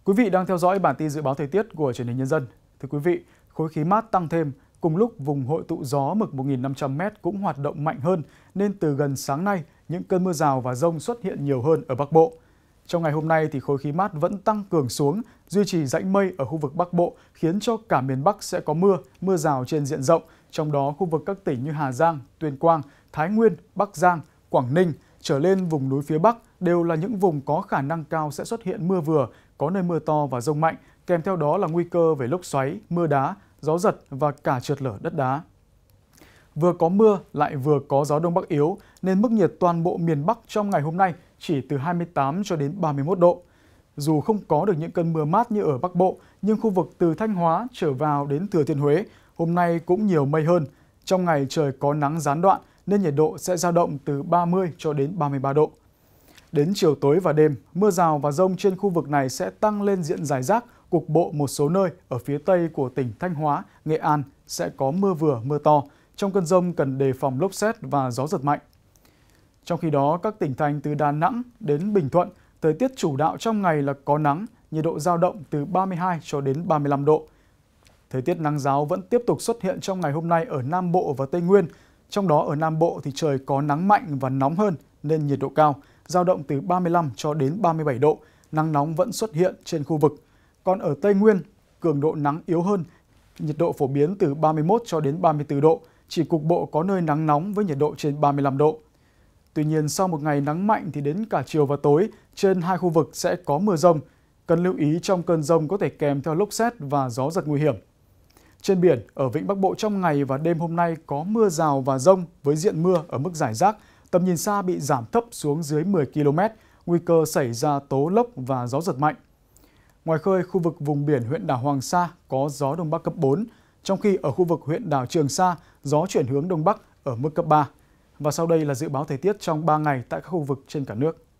Quý vị đang theo dõi bản tin dự báo thời tiết của Truyền hình Nhân dân. Thưa quý vị, khối khí mát tăng thêm, cùng lúc vùng hội tụ gió mực 1.500m cũng hoạt động mạnh hơn, nên từ gần sáng nay, những cơn mưa rào và dông xuất hiện nhiều hơn ở Bắc Bộ. Trong ngày hôm nay thì khối khí mát vẫn tăng cường xuống, duy trì rãnh mây ở khu vực Bắc Bộ, khiến cho cả miền Bắc sẽ có mưa rào trên diện rộng, trong đó khu vực các tỉnh như Hà Giang, Tuyên Quang, Thái Nguyên, Bắc Giang, Quảng Ninh, trở lên vùng núi phía Bắc đều là những vùng có khả năng cao sẽ xuất hiện mưa vừa, có nơi mưa to và dông mạnh, kèm theo đó là nguy cơ về lốc xoáy, mưa đá, gió giật và cả trượt lở đất đá. Vừa có mưa lại vừa có gió đông bắc yếu nên mức nhiệt toàn bộ miền Bắc trong ngày hôm nay chỉ từ 28 cho đến 31 độ. Dù không có được những cơn mưa mát như ở Bắc Bộ, nhưng khu vực từ Thanh Hóa trở vào đến Thừa Thiên Huế hôm nay cũng nhiều mây hơn. Trong ngày trời có nắng gián đoạn nên nhiệt độ sẽ dao động từ 30 cho đến 33 độ. Đến chiều tối và đêm, mưa rào và dông trên khu vực này sẽ tăng lên diện rải rác, cục bộ một số nơi ở phía tây của tỉnh Thanh Hóa, Nghệ An sẽ có mưa vừa, mưa to. Trong cơn dông cần đề phòng lốc sét và gió giật mạnh. Trong khi đó, các tỉnh thành từ Đà Nẵng đến Bình Thuận, thời tiết chủ đạo trong ngày là có nắng, nhiệt độ dao động từ 32 cho đến 35 độ. Thời tiết nắng ráo vẫn tiếp tục xuất hiện trong ngày hôm nay ở Nam Bộ và Tây Nguyên. Trong đó ở Nam Bộ thì trời có nắng mạnh và nóng hơn nên nhiệt độ cao, dao động từ 35 cho đến 37 độ, nắng nóng vẫn xuất hiện trên khu vực. Còn ở Tây Nguyên, cường độ nắng yếu hơn, nhiệt độ phổ biến từ 31 cho đến 34 độ, chỉ cục bộ có nơi nắng nóng với nhiệt độ trên 35 độ. Tuy nhiên, sau một ngày nắng mạnh thì đến cả chiều và tối, trên hai khu vực sẽ có mưa rông. Cần lưu ý trong cơn rông có thể kèm theo lốc sét và gió giật nguy hiểm. Trên biển, ở Vịnh Bắc Bộ trong ngày và đêm hôm nay có mưa rào và dông với diện mưa ở mức rải rác, tầm nhìn xa bị giảm thấp xuống dưới 10 km, nguy cơ xảy ra tố lốc và gió giật mạnh. Ngoài khơi, khu vực vùng biển huyện đảo Hoàng Sa có gió Đông Bắc cấp 4, trong khi ở khu vực huyện đảo Trường Sa, gió chuyển hướng Đông Bắc ở mức cấp 3. Và sau đây là dự báo thời tiết trong 3 ngày tại các khu vực trên cả nước.